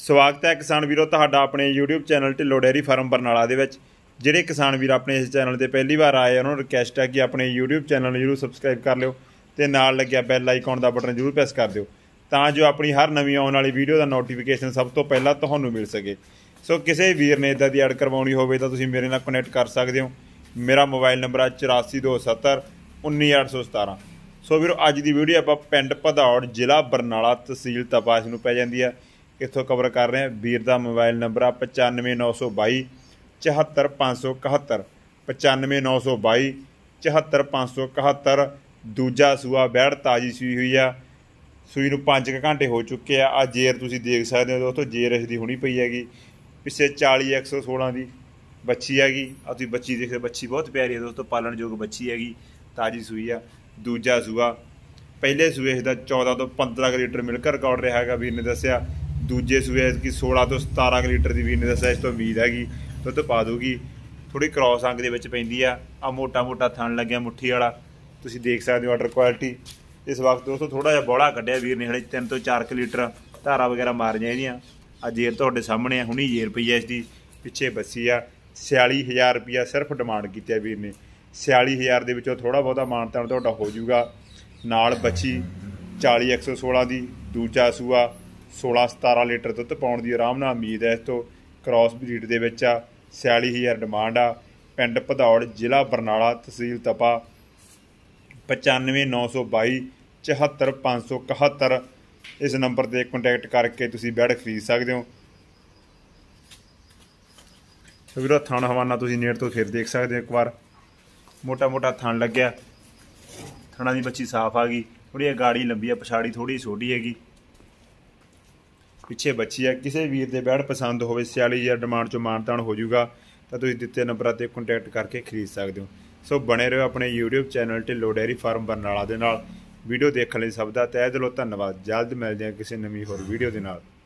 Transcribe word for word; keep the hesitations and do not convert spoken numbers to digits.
ਸਵਾਗਤ ਹੈ ਕਿਸਾਨ ਵੀਰੋ ਤੁਹਾਡਾ ਆਪਣੇ YouTube channel Dhillon dairy farm Barnala ਦੇ ਵਿੱਚ। ਜਿਹੜੇ ਕਿਸਾਨ ਵੀਰ ਆਪਣੇ ਇਸ ਚੈਨਲ ਤੇ ਪਹਿਲੀ ਵਾਰ ਆਏ ਉਹਨਾਂ ਨੂੰ ਰਿਕਵੈਸਟ ਹੈ ਕਿ ਆਪਣੇ YouTube ਚੈਨਲ ਨੂੰ ਜਰੂਰ ਸਬਸਕ੍ਰਾਈਬ ਕਰ ਲਿਓ ਤੇ ਨਾਲ ਲੱਗਿਆ ਬੈਲ ਆਈਕਨ ਦਾ ਬਟਨ ਜਰੂਰ ਪ੍ਰੈਸ ਕਰ ਦਿਓ ਤਾਂ ਜੋ ਆਪਣੀ ਹਰ ਨਵੀਂ ਆਉਣ ਵਾਲੀ ਵੀਡੀਓ ਦਾ ਨੋਟੀਫਿਕੇਸ਼ਨ ਸਭ ਤੋਂ ਪਹਿਲਾਂ ਤੁਹਾਨੂੰ ਮਿਲ ਸਕੇ। ਸੋ ਕਿਸੇ ਵੀਰ ਨੇ ਇਦਾਂ ਦੀ ਐਡ ਕਰਵਾਉਣੀ ਹੋਵੇ ਤਾਂ ਤੁਸੀਂ ਮੇਰੇ ਨਾਲ ਕਨੈਕਟ ਕਰ ਸਕਦੇ ਹੋ। ਮੇਰਾ ਮੋਬਾਈਲ ਨੰਬਰ ਹੈ ਚੁਰਾਸੀ ਦੋ ਸੱਤਰ ਉੱਨੀ ਅੱਠ ਸੌ ਸਤਾਰਾਂ। ਸੋ ਵੀਰੋ ਅੱਜ ਦੀ ਵੀਡੀਓ ਆਪਾਂ ਪਿੰਡ ਭਦੌੜ ਜ਼ਿਲ੍ਹਾ ਬਰਨਾਲਾ ਤਹਿਸੀਲ ਤਪਾ ਇਸ ਨੂੰ ਪੈ ਜਾਂਦੀ ਹੈ ਇੱਥੋਂ ਕਵਰ ਕਰ ਰਹੇ ਹਾਂ। ਵੀਰ ਦਾ ਮੋਬਾਈਲ ਨੰਬਰ ਆ ਪਚਾਨਵੇਂ ਨੌ ਸੌ ਬਾਈ ਚੁਹੱਤਰ ਪੰਜ ਸੌ ਇਕਹੱਤਰ ਪਚਾਨਵੇਂ ਨੌ ਸੌ ਬਾਈ ਚੁਹੱਤਰ ਪੰਜ ਸੌ ਇਕਹੱਤਰ। ਦੂਜਾ ਸੂਆ ਬੈੜ ਤਾਜ਼ੀ ਸੂਈ ਹੋਈ ਆ, ਸੂਈ ਨੂੰ ਪੰਜ ਕੁ ਘੰਟੇ ਹੋ ਚੁੱਕੇ ਆ। ਆ ਜੇਰ ਤੁਸੀਂ ਦੇਖ ਸਕਦੇ ਹੋ ਦੋਸਤੋ, ਜੇਰ ਇਸ ਦੀ ਹੁਣੀ ਪਈ ਹੈਗੀ ਪਿੱਛੇ ਚਾਲੀ ਇੱਕ ਸੌ ਸੋਲਾਂ ਦੀ ਬੱਚੀ ਹੈਗੀ। ਆ ਤੁਸੀਂ ਬੱਚੀ ਦੇਖਦੇ, ਬੱਚੀ ਬਹੁਤ ਪਿਆਰੀ ਹੈ ਦੋਸਤੋ, ਪਾਲਣ ਯੋਗ ਬੱਚੀ ਹੈਗੀ, ਤਾਜ਼ੀ ਸੂਈ ਆ। ਦੂਜਾ ਸੂਆ ਪਹਿਲੇ ਸੂਏ ਇਸ ਦਾ ਚੌਦਾਂ ਤੋਂ ਪੰਦਰਾਂ ਕੁ ਲੀਟਰ ਮਿਲਕ ਰਿਕਾਰਡ ਰਿਹਾ ਹੈਗਾ ਵੀਰ ਨੇ ਦੱਸਿਆ। ਦੂਜੇ ਸੂਏ ਇਸ ਕੀ ਸੋਲਾਂ ਤੋਂ ਸਤਾਰਾਂ ਕੁ ਲੀਟਰ ਦੀ ਵੀਰ ਨੇ ਦੱਸਿਆ। ਇਸ ਤੋਂ ਉਮੀਦ ਹੈਗੀ ਦੁੱਧ ਪਾ ਦੂਗੀ। ਥੋੜ੍ਹੀ ਕ੍ਰੋਸ ਅੰਗ ਦੇ ਵਿੱਚ ਪੈਂਦੀ ਆ। ਆ ਮੋਟਾ ਮੋਟਾ ਥਣ ਲੱਗਿਆ ਮੁੱਠੀ ਵਾਲਾ, ਤੁਸੀਂ ਦੇਖ ਸਕਦੇ ਹੋ ਆਰਡਰ ਕੁਆਲਿਟੀ। ਇਸ ਵਕਤ ਦੋਸਤੋ ਥੋੜ੍ਹਾ ਜਿਹਾ ਬੋਲਾ ਕੱਢਿਆ ਵੀਰ ਨੇ, ਹਲੇ ਤਿੰਨ ਤੋਂ ਚਾਰ ਕੁ ਲੀਟਰ ਧਾਰਾ ਵਗੈਰਾ ਮਾਰੀਆਂ ਇਹਦੀਆਂ। ਆ ਜੇਰ ਤੁਹਾਡੇ ਸਾਹਮਣੇ ਆ, ਹੁਣੀ ਜੇਰ ਪਈ ਆ ਇਸ ਦੀ, ਪਿੱਛੇ ਬੱਸੀ ਆ। ਛਿਆਲੀ ਹਜ਼ਾਰ ਰੁਪਈਆ ਸਿਰਫ ਡਿਮਾਂਡ ਕੀਤੀ ਆ ਵੀਰ ਨੇ। ਛਿਆਲੀ ਹਜ਼ਾਰ ਦੇ ਵਿੱਚੋਂ ਥੋੜ੍ਹਾ ਬਹੁਤਾ ਮਾਨਤਾਨ ਤੁਹਾਡਾ ਹੋ ਜਾਊਗਾ। ਨਾਲ ਬੱਚੀ ਚਾਲੀ ਇੱਕ ਸੌ ਸੋਲਾਂ ਦੀ। ਦੂਜਾ ਸੂਆ ਸੋਲਾਂ ਸਤਾਰਾਂ ਲੀਟਰ ਦੁੱਧ ਪਾਉਣ ਦੀ ਆਰਾਮ ਨਾਲ ਉਮੀਦ ਹੈ ਇਸ ਤੋਂ। ਕ੍ਰੋਸ ਬਰੀਡ ਦੇ ਵਿੱਚ ਆ। ਛਿਆਲੀ ਹਜ਼ਾਰ ਡਿਮਾਂਡ ਆ। ਪਿੰਡ ਭਦੌੜ ਜ਼ਿਲ੍ਹਾ ਬਰਨਾਲਾ ਤਹਿਸੀਲ ਤਪਾ। ਪਚਾਨਵੇਂ ਨੌ ਸੌ ਬਾਈ ਚੁਹੱਤਰ ਪੰਜ ਸੌ ਇਕਹੱਤਰ ਇਸ ਨੰਬਰ 'ਤੇ ਕੰਟੈਕਟ ਕਰਕੇ ਤੁਸੀਂ ਬੈਡ ਖਰੀਦ ਸਕਦੇ ਹੋ। ਵੀਰੋ ਥਣ ਹਵਾਨਾ ਤੁਸੀਂ ਨੇੜ ਤੋਂ ਫਿਰ ਦੇਖ ਸਕਦੇ ਹੋ ਇੱਕ ਵਾਰ। ਮੋਟਾ ਮੋਟਾ ਥਣ ਲੱਗਿਆ, ਥਣਾ ਦੀ ਬੱਚੀ ਸਾਫ਼ ਆ ਗਈ। ਥੋੜ੍ਹੀ ਗਾੜੀ ਲੰਬੀ ਆ, ਪਛਾੜੀ ਥੋੜ੍ਹੀ ਛੋਟੀ ਹੈਗੀ, ਪਿੱਛੇ ਬੱਚੀ ਆ। ਕਿਸੇ ਵੀਰ ਦੇ ਬੈਡ ਪਸੰਦ ਹੋਵੇ, ਛਿਆਲੀ ਹਜ਼ਾਰ ਡਿਮਾਂਡ 'ਚੋਂ ਮਾਨਤਾਨ ਹੋ ਜਾਊਗਾ ਤਾਂ ਤੁਸੀਂ ਦਿੱਤੇ ਨੰਬਰਾਂ 'ਤੇ ਕੰਟੈਕਟ ਕਰਕੇ ਖਰੀਦ ਸਕਦੇ ਹੋ। ਸੋ ਬਣੇ ਰਹੋ ਆਪਣੇ YouTube channel Dhillon dairy farm Barnala ਦੇ ਨਾਲ। ਵੀਡੀਓ ਦੇਖਣ ਲਈ ਸਭ ਦਾ ਤਹਿ ਦਿਲੋਂ ਧੰਨਵਾਦ। ਜਲਦ ਮਿਲਦੇ ਹਾਂ ਕਿਸੇ ਨਵੀਂ ਹੋਰ ਵੀਡੀਓ ਦੇ ਨਾਲ।